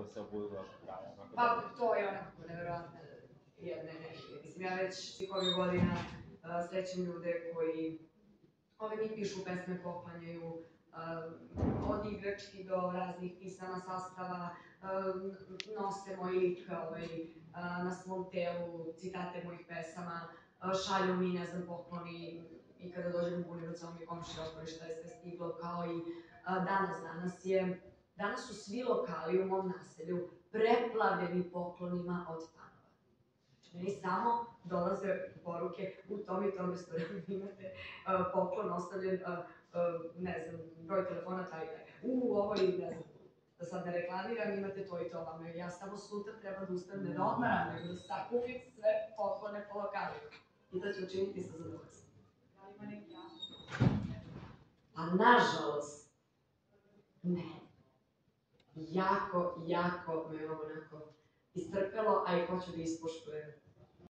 da se obuju vaša kraja? Pa to je onako nevjerovatna jedna energija. Mislim, ja već svih ovih godina srećem ljude koji mi pišu pesme, poklanjaju, od igrački do raznih pisama, sastava, nose moj lik na svom telu, citate mojih pesama, šalju mi, ne znam, pokloni i kada dođem u Bunjevac, samo mi komšija otvori šta je sve stiglo, kao i danas su svi lokali u mom naselju preplavljeni poklonima od fanova. Znači, meni samo dolaze poruke u tom i tom restoranu imate poklon ostavljen, ne znam, broj telefona taj i taj. Ovo i ne znam, da sad ne reklamiram, imate to i to vam. Ja samo sutra treba da ustanem ne da odmaram, nego da sakupim sve poklone po lokalima. I to ću učiniti sa zadovoljstvom. Da li ima neki jasno? Pa nažalost, ne. Jako me onako istrpelo, a i hoću da ispoštujem